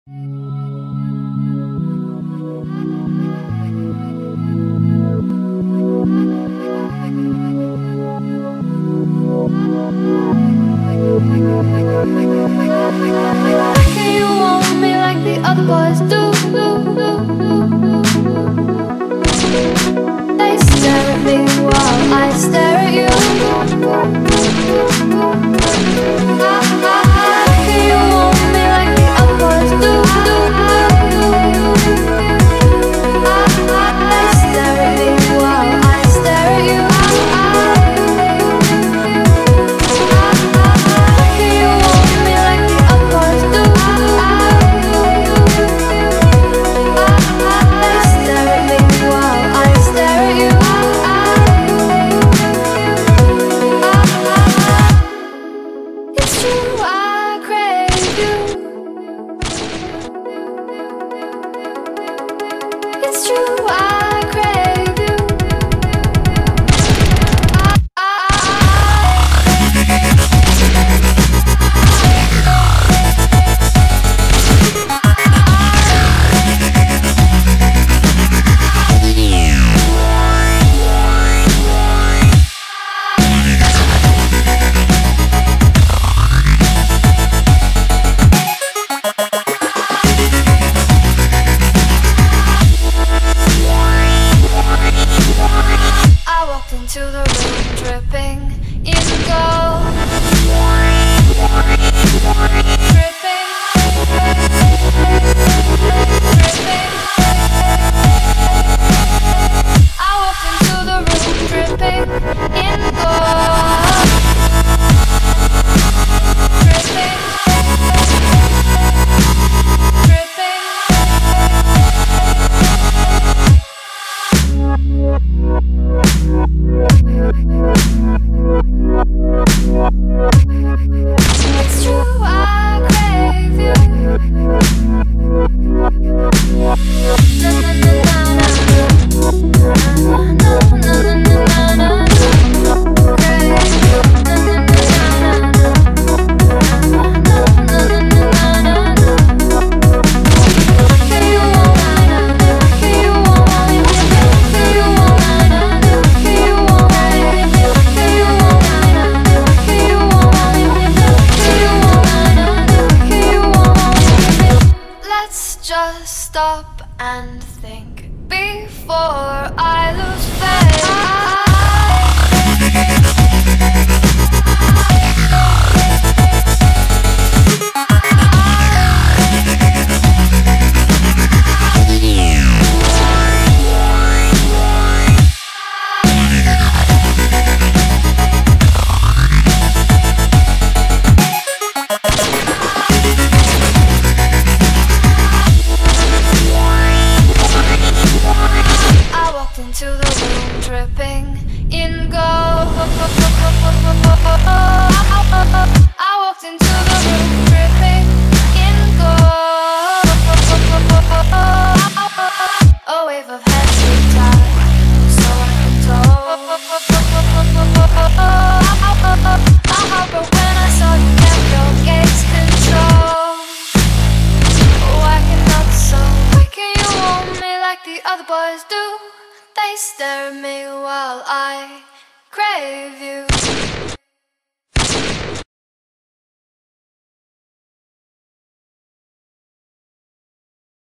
Can you want me like the other boys do? They stare at me while I stare at you. Can you want me like the other boys do? They stare at me while I stare at you. Can you want me like the other boys do? They stare at me while I stare at you. It's true, I crave you. It's true, I crave you. I walked into the room dripping in gold. Dripping, dripping. I walked into the room dripping in gold. Dripping, dripping. It's true, I crave you. Na na na na na na na na. Crave you. Na na na na na na. Can you want me? Can you want me? Can you want me? Can you want me? Can you want me? Can you want me? Can you want me? Let's just stop and think before I lose faith. I walked into the room dripping in gold. I walked into the room dripping in gold. A wave of heads tied, so I can but when I saw you kept your gaze control. Why cannot so? Why can you want me like the other boys do? They stare at me while I crave you.